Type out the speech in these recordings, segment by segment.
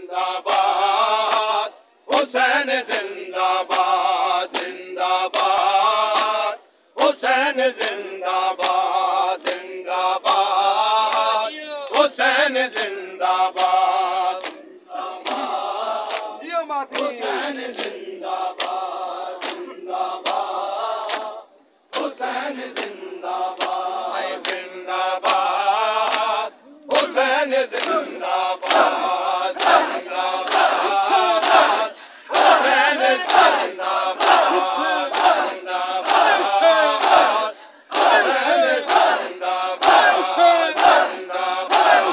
زندہ باد حسین زندہ باد زندہ باد حسین زندہ باد زندہ باد حسین زندہ باد حسین زندہ باد زندہ باد حسین زندہ باد زندہ باد حسین زندہ باد زندہ باد حسین زندہ باد زندہ باد حسین زندہ باد زندہ باد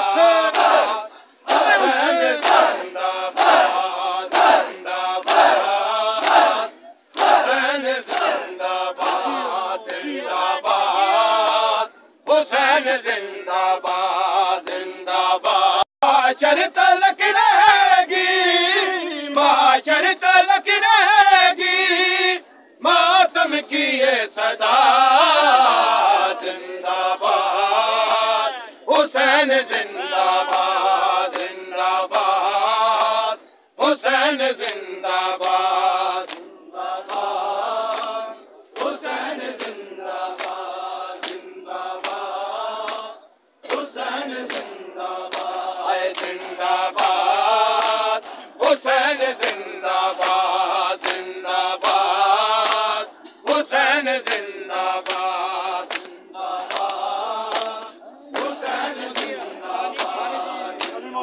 حسین زندہ باد زندہ باد حسین زندہ باد زندہ باد حسین زندہ باد زندہ باد معاشر تلک رہے گی معاشر تلک رہے گی ماتم کی یہ صدا زندہ باد حسین زندہ باد زندہ باد حسین زندہ باد زندہ باد حسین زندہ باد زندہ باد حسین زندہ باد زندہ باد حسین زندہ باد زندہ باد حسین زندہ باد زندہ باد حسین زندہ باد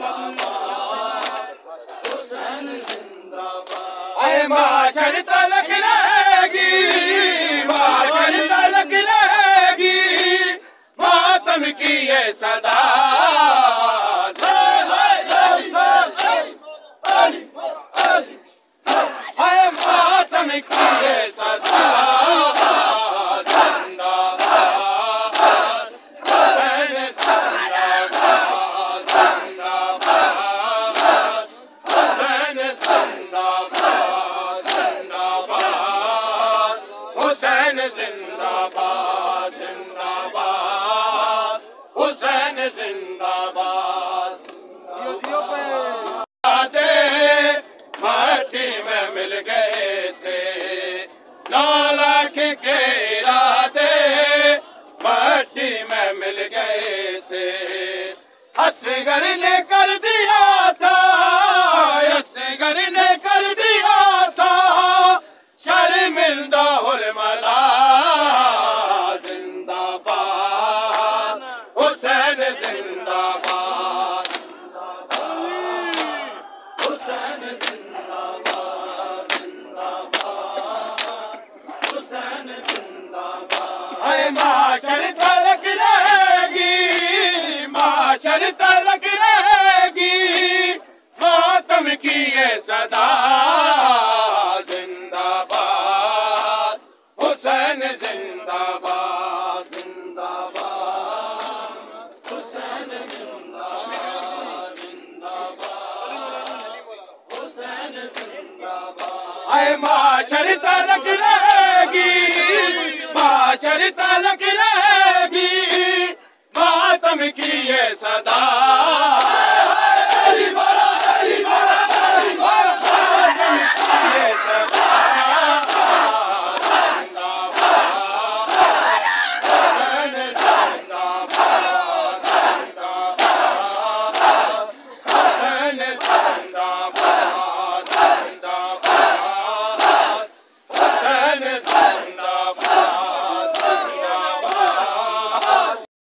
حسین زندہ باد اے معاشر تلک رہے گی معاشر تلک رہے گی ماتم کی یہ صدا اے ماتم کی یہ صدا زندہ باد حسین زندہ باد زندہ باد حسین زندہ باد زندہ باد حسین زندہ باد زندہ باد حسین زندہ باد مٹی میں مل گئے تھے 9 لاکھ کے ارادے مٹی میں مل گئے تھے اصغر نے کر دیا تھا اصغر نے کر دیا تھا شرمندہ حرملا زندہ باد حسین زندہ باد حسین زندہ باد زندہ باد حسین زندہ باد اے معاشر تلک رہے گی معاشر تلک رہے گی ماتم کی یہ صدا زندہ باد حسین زندہ باد زندہ باد حسین زندہ باد زندہ باد حسین زندہ باد اے معاشر تلک رہے گی معاشر تلک رہے گی ماتم کی یہ صدا